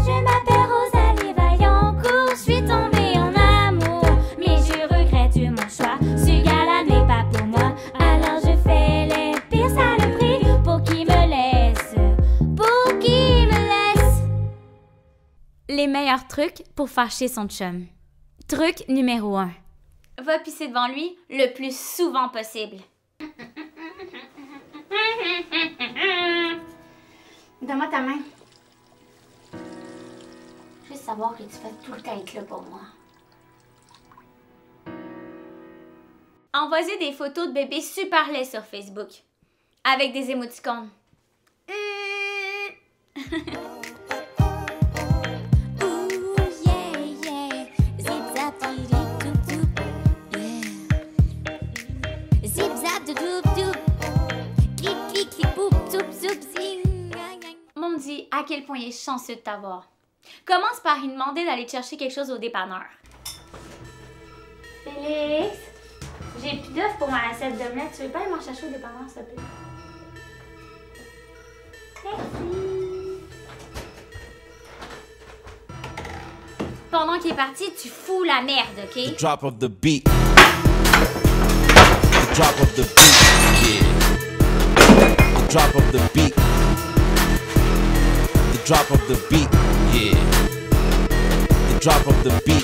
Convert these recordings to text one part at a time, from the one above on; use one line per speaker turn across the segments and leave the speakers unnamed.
Je m'appelle Rosalie Vaillancourt, je suis tombée en amour, mais je regrette mon choix. Ce gars-là n'est pas pour moi, alors je fais les pires saloperies pour qu'il me laisse, pour qu'il me laisse.
Les meilleurs trucs pour fâcher son chum. Truc numéro 1. Va pisser devant lui le plus souvent possible. Donne-moi ta main. Juste savoir que tu vas tout le temps être là pour moi. Envoyez des photos de bébés super laids sur Facebook. Avec des émoticônes. Maman me dit à quel point il est chanceux de t'avoir. Commence par lui demander d'aller te chercher quelque chose au dépanneur. Félix, j'ai plus d'œufs pour ma assiette d'omelette. Tu veux pas aller m'en chercher au dépanneur, s'il te plaît? Merci. Pendant qu'il est parti, tu fous la merde, ok?
The drop of the beat. The drop of the beat. Yeah. The drop of the beat. The drop of the beat. Yeah. The drop of the beat.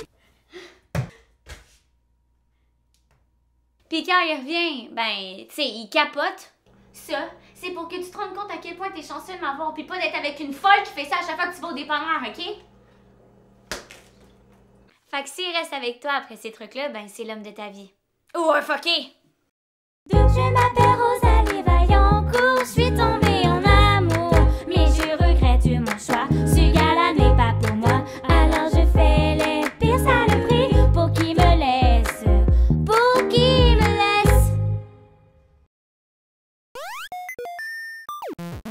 Puis quand il revient, ben, tu sais, il capote. Ça, c'est pour que tu te rendes compte à quel point t'es chanceux de m'avoir, puis pas d'être avec une folle qui fait ça à chaque fois que tu vas au dépanneur, ok? Fait que s'il reste avec toi après ces trucs-là, ben c'est l'homme de ta vie. Ou un fucké!
Je m'appelle Rosalie Vaillancourt, je suis tombée en amour, mais je regrette mon choix. Ce gars-là n'est pas pour moi, alors je fais les pires saloperies pour qu'il me laisse, pour qu'il me laisse.